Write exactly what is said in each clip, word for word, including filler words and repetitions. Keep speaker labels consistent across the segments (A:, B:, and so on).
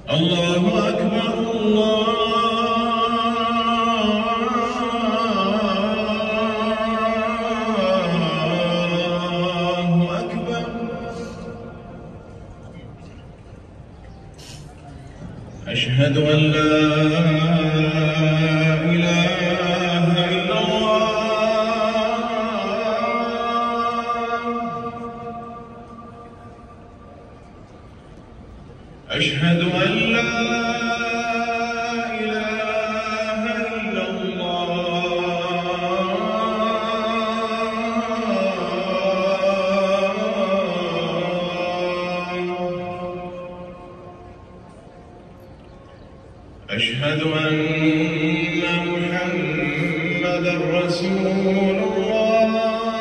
A: الله أكبر الله أكبر. أشهد أن لا إله إلا الله. أشهد أن لا إله إلا الله. أشهد أن محمدًا رسول الله.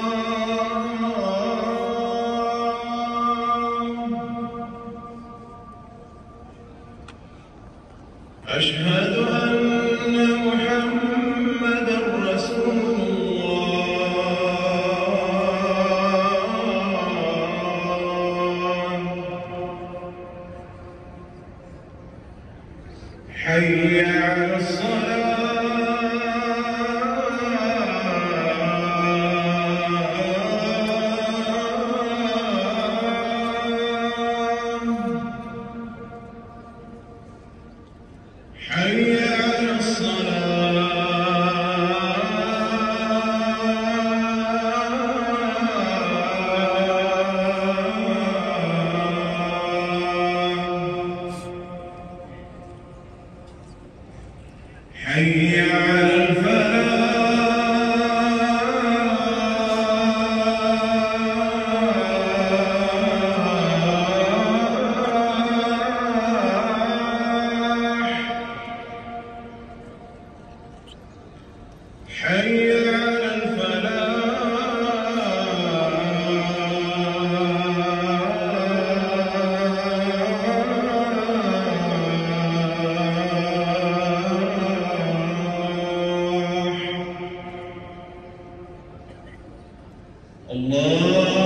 A: أشهد أن محمدًا رسول الله. حي على الصلاة. حي على الصلاة. حي على الفلاح. حي على الفلاح. الله